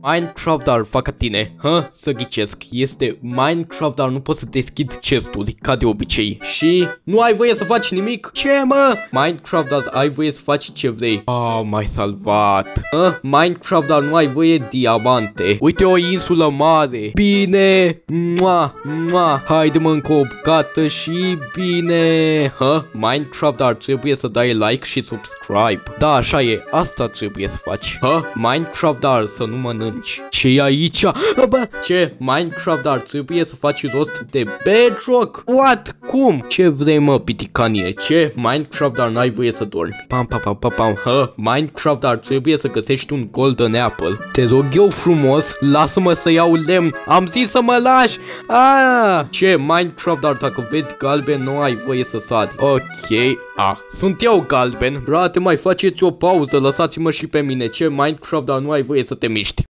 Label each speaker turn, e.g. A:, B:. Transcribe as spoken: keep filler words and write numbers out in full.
A: Minecraft, dar fac ca tine. Hă? Să ghicesc. Este Minecraft, dar nu poți să deschid chesturi, ca de obicei. Și nu ai voie să faci nimic? Ce, mă? Minecraft, dar ai voie să faci ce vrei. Ah, m-ai salvat. Hă? Minecraft, dar nu ai voie diamante. Uite o insulă mare. Bine. Mua, mua. Haide-mă încă o bucată și bine. Hă? Minecraft, dar trebuie să dai like și subscribe. Da, așa e. Asta trebuie să faci. Hă? Minecraft, dar să nu mănânci. Ce e aici? Bă, ce? Minecraft, dar trebuie să faci rost de bedrock? What? Cum? Ce vrei, mă, piticanie? Ce? Minecraft, dar n-ai voie să dormi. Pam, pam, pam, pam, pam. Hă? Minecraft, dar trebuie să găsești un golden apple. Te rog eu frumos, lasă-mă să iau lemn. Am zis să mă lași. Ah! Ce? Minecraft, dar dacă vezi galben, nu ai voie să sari. Ok. Ah, sunt eu galben. Frate, mai faceți o pauză, lăsați-mă și pe mine. Ce? Minecraft, dar nu ai voie să te miști.